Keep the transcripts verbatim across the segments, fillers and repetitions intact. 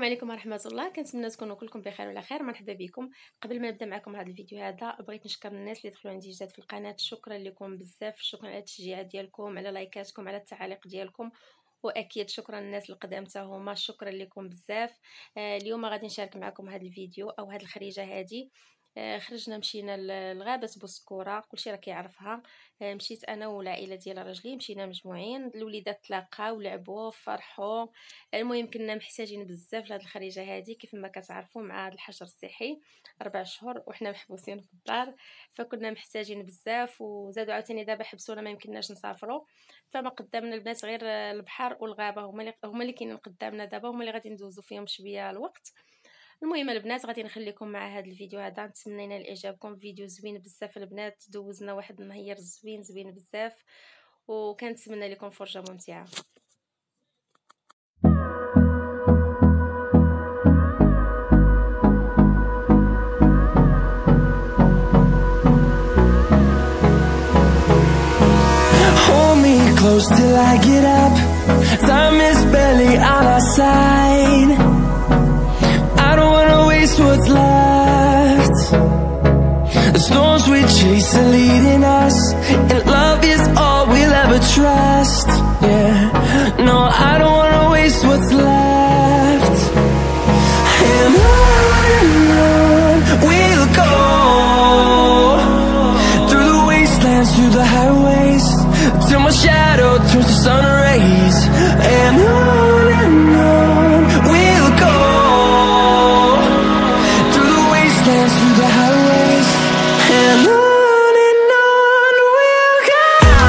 عليكم ورحمه الله. كنتمنى تكونوا كلكم بخير وعلى خير. مرحبا بكم. قبل ما نبدا معكم هذا الفيديو هذا بغيت نشكر الناس اللي دخلوا عندي جداد في القناه. شكرا لكم بزاف، شكرا على التشجيعات ديالكم، على لايكاتكم، على التعاليق ديالكم، واكيد شكرا للناس القدام حتى هما، شكرا لكم بزاف. آه اليوم غادي نشارك معكم هذا الفيديو او هذه الخريجه هذه. آه خرجنا مشينا لغابه بوسكوره، كلشي راه كيعرفها. آه مشيت انا والعائله ديال راجلي، مشينا مجموعين، الوليدات تلاقاو لعبوا فرحوا. المهم كنا محتاجين بزاف لهاد الخريجه هذه، كيف ما كتعرفوا مع هذا الحجر الصحي اربع شهور وحنا محبوسين في الدار، فكنا محتاجين بزاف. وزادوا عاوتاني دابا حبسونا ما يمكنناش نسافروا، فما قدامنا البنات غير البحر والغابه، هما اللي هما اللي كاينين قدامنا دابا، هما اللي غادي ندوزو فيهم شويه الوقت. المهم البنات غادي نخليكم مع هذا الفيديو هذا، نتمنى ينال اعجابكم. فيديو زوين بزاف البنات، دوزنا واحد النهار زوين زوين بزاف، وكنتمنى لكم فرجه ممتعه. Close till I get up, time is barely on our side. I don't wanna waste what's left. The storms we chase are leading us, and love is all we'll ever trust. Yeah, no, I don't wanna waste what's left. And on and on we'll go, through the wastelands, through the highways, till my shadow turns to sun rays. And on and on we'll go, through the wastelands, through the highways. And on and on we'll go.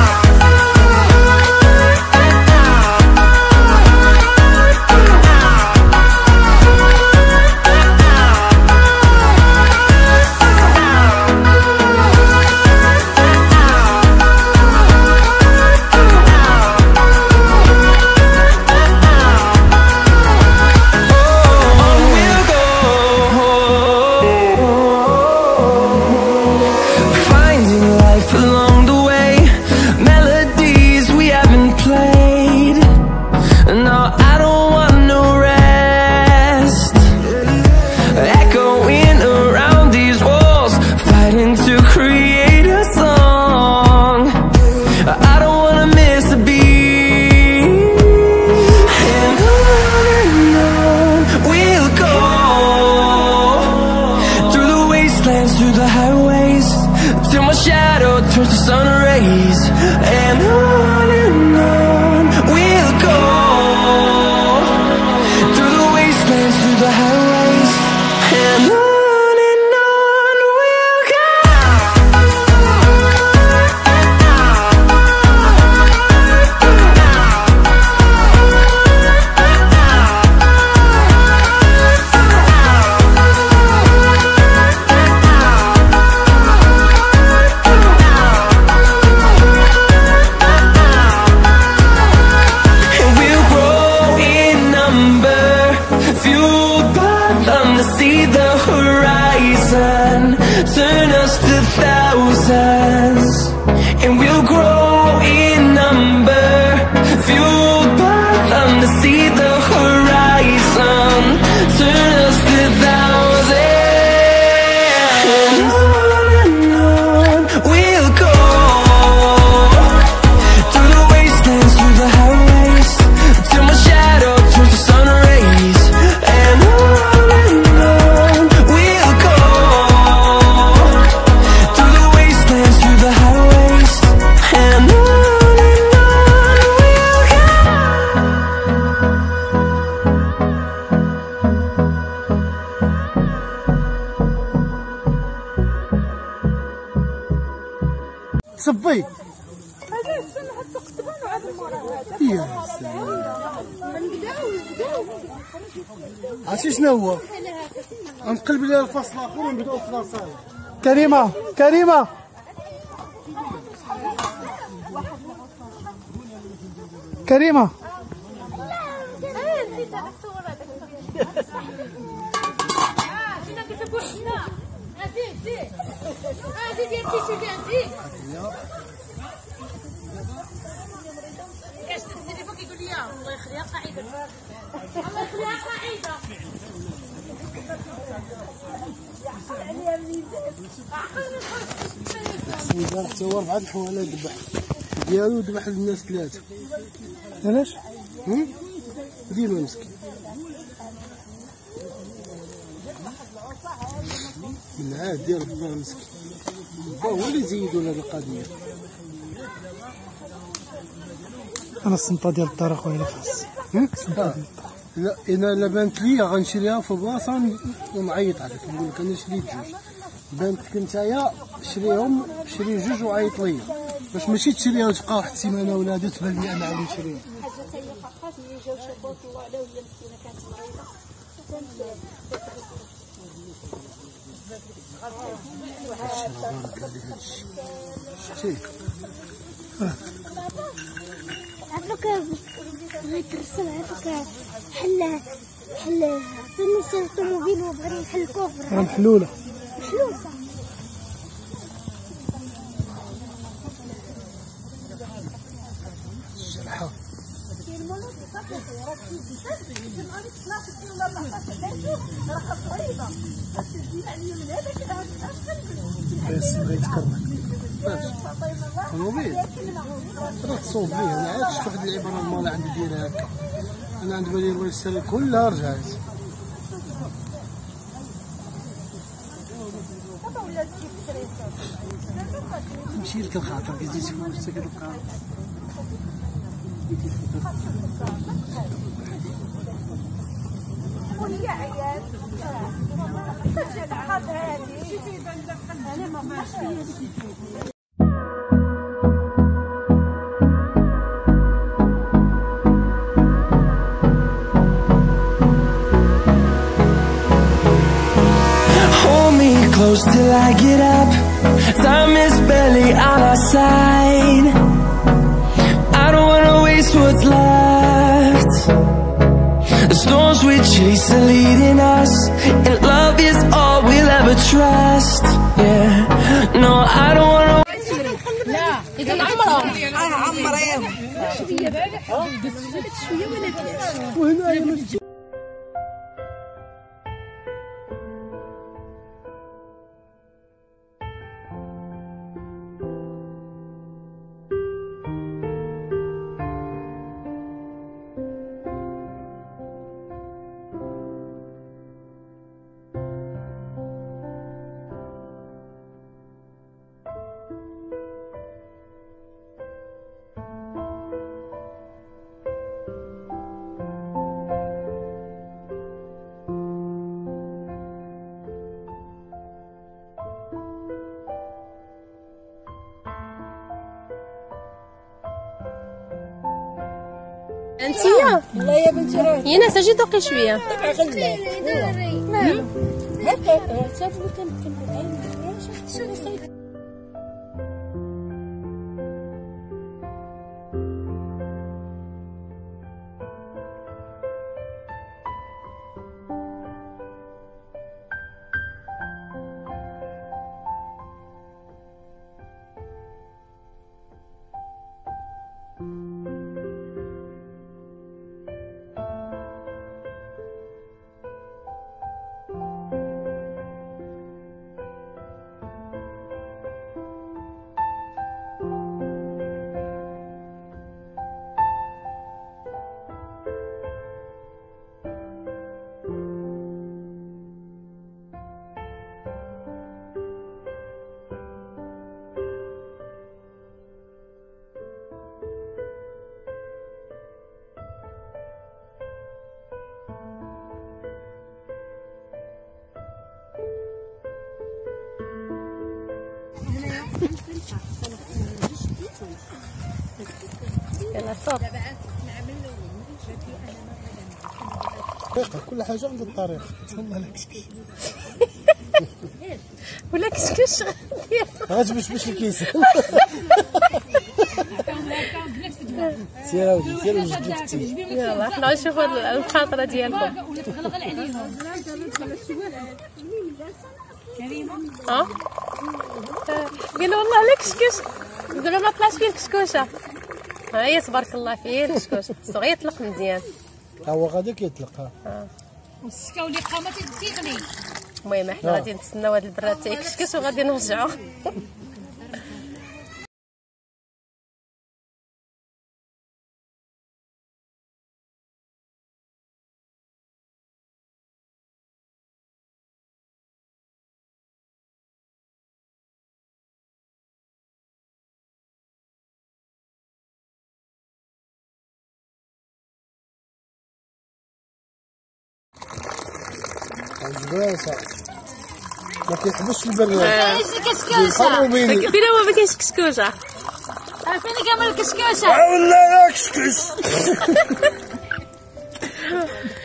Through the highways, till my shadow turns to sun rays. And on and on we'll go, through the wastelands, through the highways. And on and on we'll go. See the horizon, turn us to thousands, and we'll grow in number, fueled by them to see the horizon, turn us to thousands. And on and on we'll go, through the wastelands, through the highways, till my shadow turns to sun rays. And on صبي هذا استنى حتى قطبان وعاد المرة هذا يا سلام. نبداو نبداو عرفتي شنو هو؟ نقلب لها الفصل الاخر ونبداو في لاصال. كريمه كريمه كريمه ايش تديري بك يقول لي الله يخليها قاعده الله يخليها قاعده دار حتى هو أربعة الحواله ذبح ديالو ذبح للناس ثلاثه. علاش؟ ديما مسكين من العاد ديال با مسكين با هو اللي زيدوا لهاد القضيه. انا السنطه ديال الدار اخويا خاص. لا انا الا بانت لي غنشريها في بلاصه ونعيط عليك نقول لك انا شريت جوج. بانت لك نتايا شريهم شري جوج وعيط ليا باش ماشي تشريها وتبقى واحد السيمانه ولا هادي تبان لي انا عاود نشريها. حاجه حتى هي فقط ملي جاو شافوها طلعوا عليها وهي مسكينه كانت مريضه عافاك بغيت نرسم عافاك حل حل فين الطوموبيل وبغينا نحل الكوفر. راه محلوله محلول صح. الشرحه بس بغيت كرمك طوموبيل راه تصوب ليه. انا عاد شفت واحد العباره المالا عندي دايره هكا انا عند بالي الله يسر كلها رجعت. تمشي لك الخاطر كتجي تفوت حتى كتبقى وهي عيال انا ما بغاش Close till I get up. Time is barely on our side. I don't wanna waste what's left. The storms we chase are leading us, and love is all we'll ever trust. Yeah, no, I don't wanna. لا إذا عمرهم اه عمريهم شويه بعد شويه ولا بلاش. وهنايا انتيا والله يا بنتي راه يا ناس اجي دوقي شويه. غلات هكا صافي كنكمل. يلا صوب كل حاجه عند الطريق. والله لا كشكش ولا كشكش غتبشبش الكيس. سير اودي سير وجدي كتي. يلا حنا نشوفوا الخاطره ديالكم. ها قالوا والله لا كشكش زعما ما طلعش فيه الكشكوشه. ها هي تبارك الله فيه الكشكوش خصو غير يطلق مزيان. ها هو غادي كيطلق. ها والسكه واللي قامت تيغلي. المهم حنا غادي نتسناو هاد البراد تيكشكش وغادي نرجعو. الجباسة ما كيحبسش البراد. كاين كشكوشه. فين هو ما كاينش كشكوشه؟ فين كامل الكشكوشه؟ ولا يا كشكش.